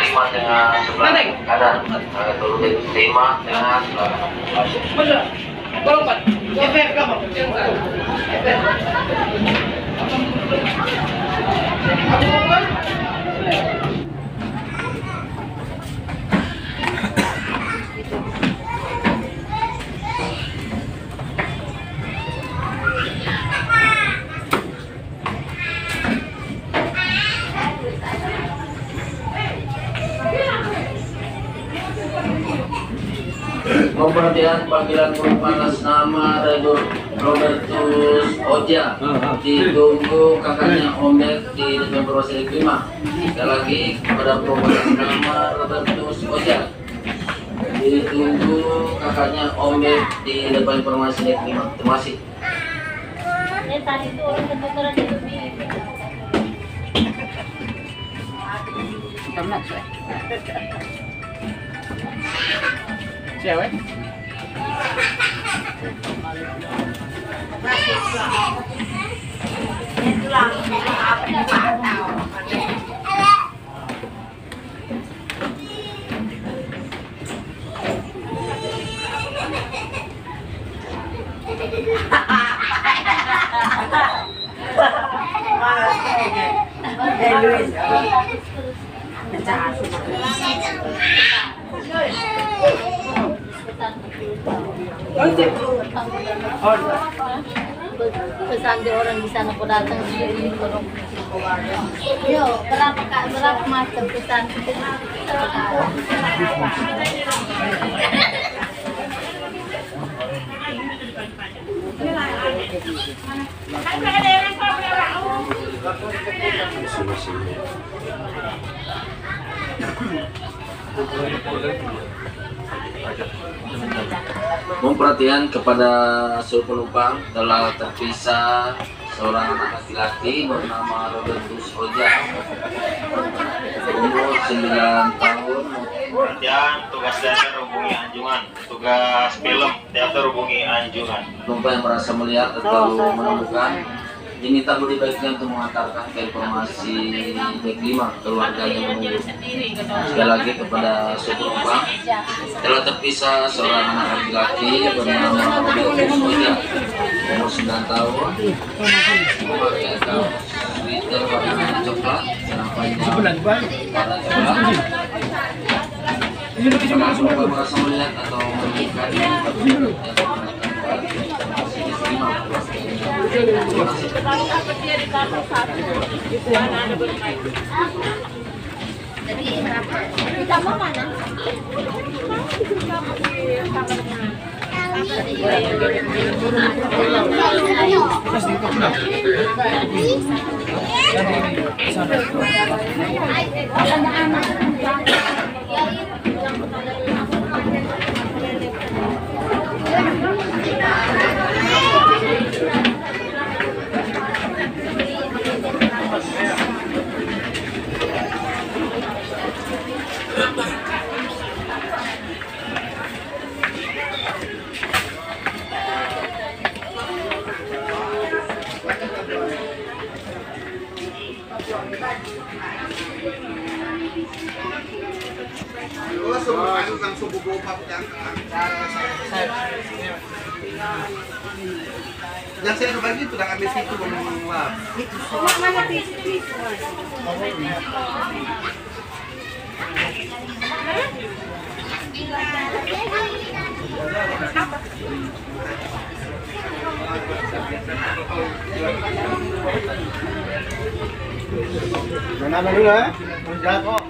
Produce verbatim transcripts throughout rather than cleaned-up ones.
terima dengan sebelah kanan, turun terima dengan sebelah Benar. Kalau empat, efek kamu. Efek. Perhatian panggilan penumpang atas nama Robertus Oja ditunggu kakaknya Ombek di depan Polsek lima. Sekali lagi kepada penumpang atas nama Robertus Oja ditunggu kakaknya Ombek di depan Polsek lima. Terima kasih. Tadi itu orang kebetulan itu di Cewek. Pesan di orang di sana kau datang sini orang yo berapa kak berapa macam pesan Mohon perhatian kepada seluruh penumpang, telah terpisah seorang anak laki-laki bernama Robertus Oja, umur sembilan tahun. Perhatian, tugas teater hubungi Anjungan, tugas film teater hubungi Anjungan. Penumpang yang merasa melihat atau menemukan diminta beri baiknya untuk mengantarkan ke informasi dek lima keluarganya menunggu. Sekali lagi kepada seluruh penumpang, telah terpisah seorang anak laki-laki bernama Robertus Oja, umur sembilan tahun, memakai kaos sweater warna coklat, celana panjang warna coklat. Jika penumpang merasa melihat atau menemukan diminta beri baiknya untuk mengantarkan ke informasi dek lima keluarganya. jadi kita mau mana? Langsung buka yang yang saya berbagi itu udah ambil situ menguap. Mana itu? Mana dulu ya? Jalan kok.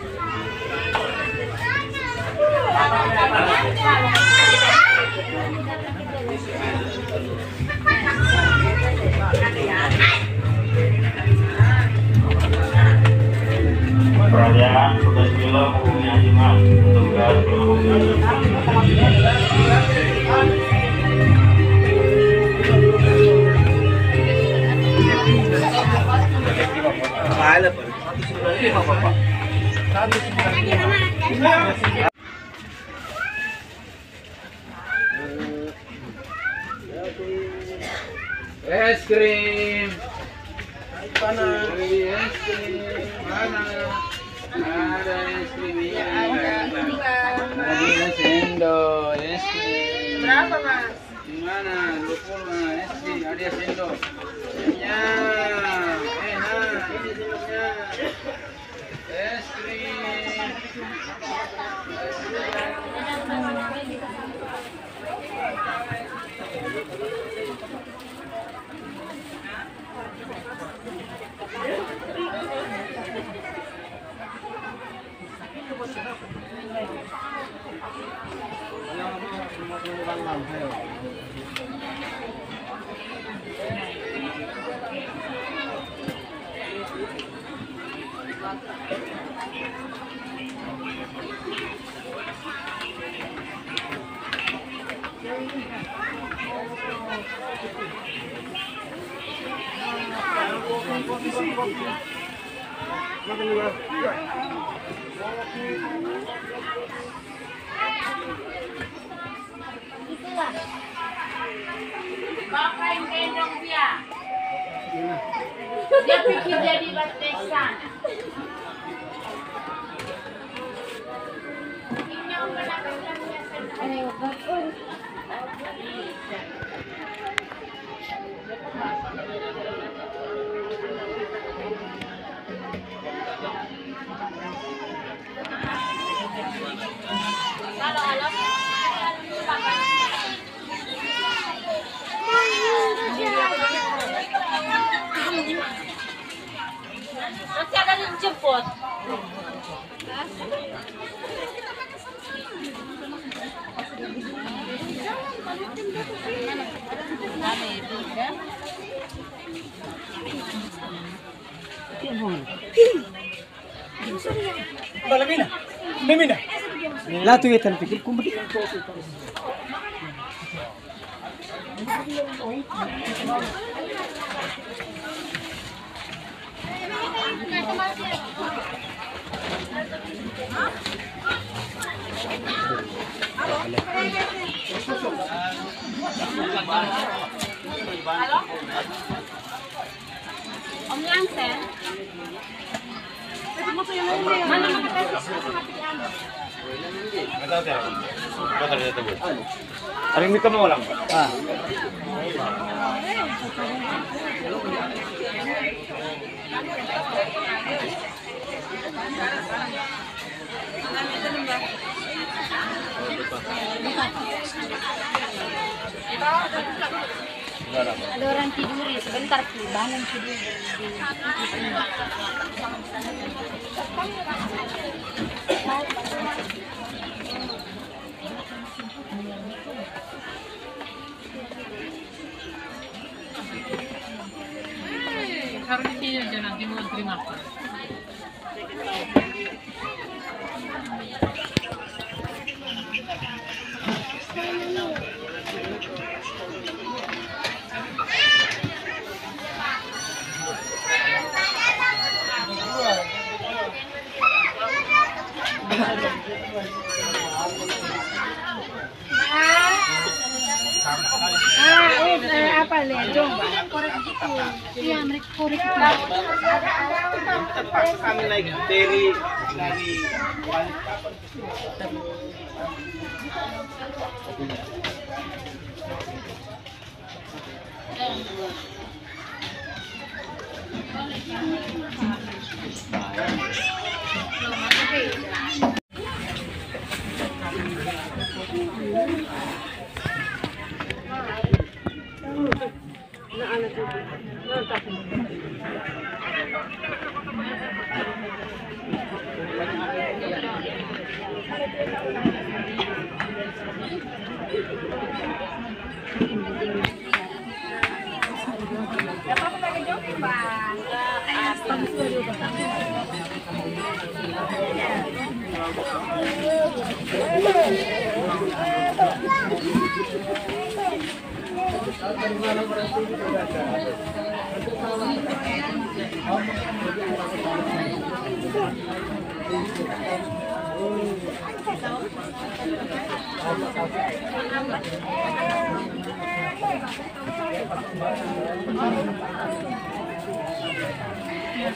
Perhatian, tugas film hubungi Anjungan, tugas film hubungi Es krim. Panas. Es krim. Mana? Ada es berapa, Mas? Gimana? dua puluh nah, S D, hadiah sendok. Ya, enak, ini sendoknya. Es krim. Itulah. Bapak yang gendong dia. Dia pikir jadi batesan. Ini yang belakangnya. Halo, halo. Nanti ada yang jemput. Balamina, Memina. Lah tuh ya tan pikir kumpul. Halo? Om Langsen? Mana makasih? Ada yang minta mau lang. Ah. Ada orang tidur ya, sebentar sih bangun tidur. Harus di sini aja nanti mau terima. Ah, eh, apa nih? Coba. Korek gitu. Iya, mereka korek itu. Terpaksa kami naik dari dari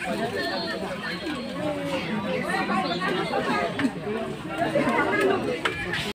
Thank you.